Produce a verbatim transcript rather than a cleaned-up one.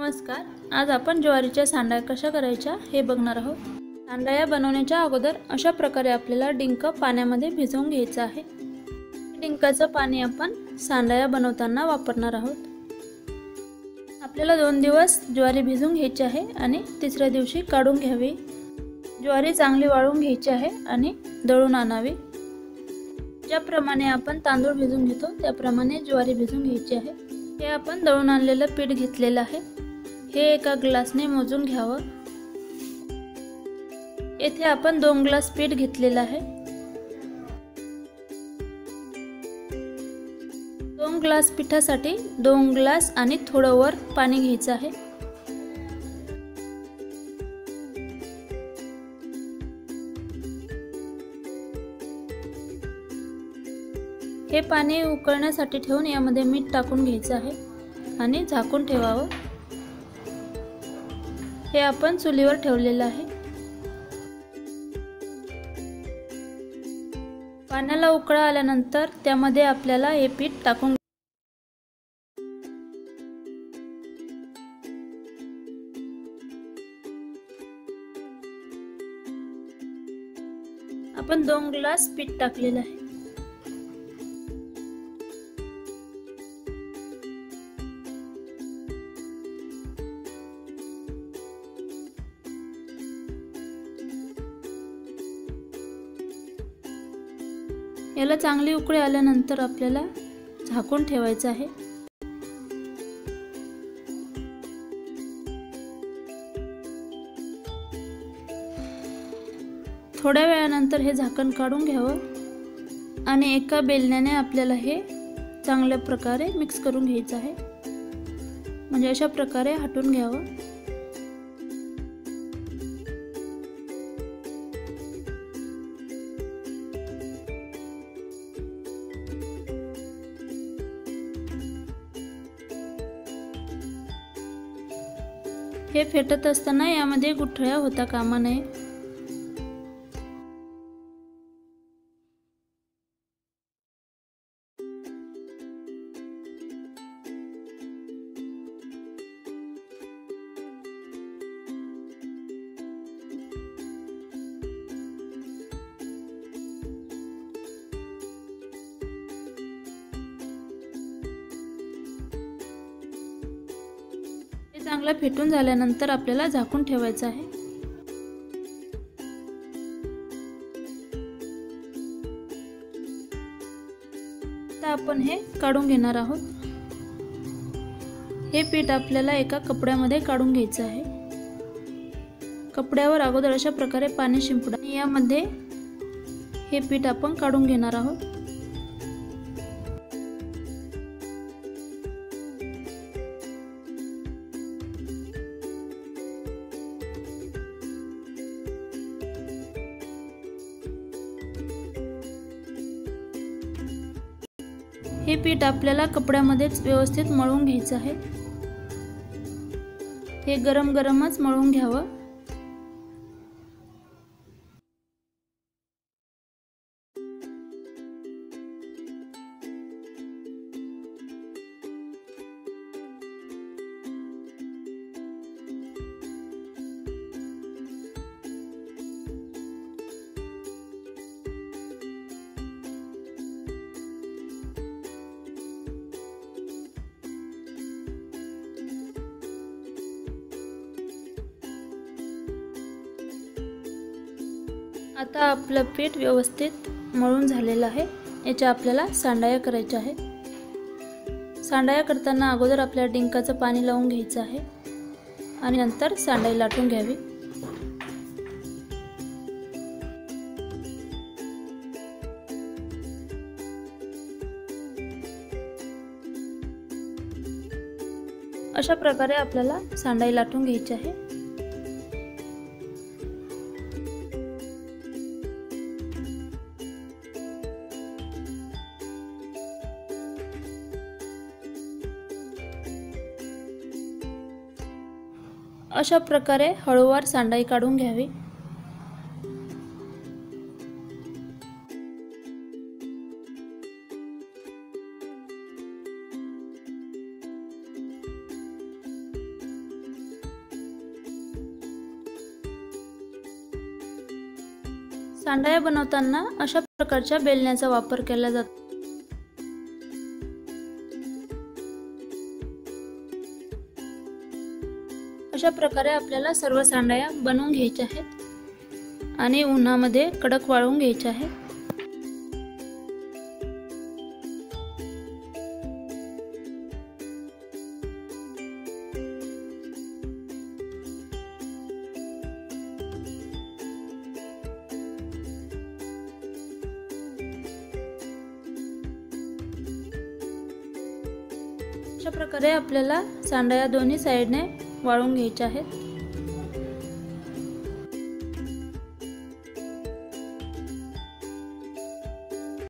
नमस्कार। आज आपण ज्वारीच्या सांडया कशा करायच्या हे बघणार आहोत। सांडया बनवण्याच्या अगोदर अशा प्रकारे आपल्याला डिंक पाण्यामध्ये भिजवून घ्यायचा आहे। डिंकाचं पाणी आपण सांडया बनवताना वापरणार आहोत। आपल्याला दोन दिवस ज्वारी भिजवून घ्यायची आहे आणि तिसऱ्या दिवशी काढून घ्यावी। ज्वारी चांगली वाळून घ्यायची आहे आणि दळून आणावी। ज्याप्रमाणे आपण तांदूळ भिजवून घेतो त्याप्रमाणे ज्वारी भिजवून घ्यायची आहे। हे आपण दळून आणलेलं पीठ घेतलेलं आहे। हे एका ग्लासने मोजून घ्यावं। येथे आपण दोन ग्लास पीठ घेतलेलं आहे। दोन ग्लास पिठासाठी दोन ग्लास आणि थोडं वर पाणी घ्यायचं आहे। हे पाणी उकळण्यासाठी ठेवून यामध्ये मीठ टाकून घ्यायचं आहे आणि झाकून ठेवावं। हे आपण चुलीवर ठेवलेलं आहे। पाण्याला उकळा आल्यानंतर त्यामध्ये आपल्याला हे पीठ टाकून आपण दोन ग्लास पीठ टाकलेलं आहे। याला चांगली उकळी आल्यानंतर आपल्याला झाकून ठेवायचं आहे। थोड्या वेळानंतर हे झाकण काढून घ्यावं आणि एका बेलण्याने आपल्याला हे चांगल्या प्रकारे मिक्स करून घ्यायचं आहे। म्हणजे अशा प्रकारे हटवून घ्यावं। हे फेटत असताना यामध्ये गुठळ्या होता कामा नये। चांगला फेटून झाल्यानंतर आपल्याला झाकून ठेवायचं आहे। आता आपण हे काढून घेणार आहोत। हे पीठ आपल्याला एका कपड्यामध्ये काढून घ्यायचं आहे। कपड्यावर अगोदर अशा प्रकारे पाणी शिंपडा। यामध्ये हे पीठ आपण काढून घेणार आहोत। हे पीठ आपल्याला कपड्यामध्येच व्यवस्थित मळून घ्यायचं आहे। हे गरम गरमच मळून घ्यावं। आता आपलं पीठ व्यवस्थित मळून झालेलं आहे। याच्या आपल्याला सांडया करायच्या आहेत। सांडया करताना अगोदर आपल्याला डिंकाचं पाणी लावून घ्यायचं आहे आणि नंतर सांडई लाटून घ्यावी। अशा प्रकारे आपल्याला सांडई लाटून घ्यायची आहे। अशा प्रकारे हळूवार सांडाई काढून घ्यावी। सांडाया बनवताना अशा प्रकारच्या बेलण्याचा वापर केला जातो। अशा प्रकारे आपल्याला सर्व सांडाया बनवून घ्यायच्या आहेत आणि उन्हामध्ये कडक वाळवून घ्यायच्या आहेत। अशा प्रकारे आपल्याला सांडाया दोन्ही साइडने वाळवून घ्यायचे आहेत।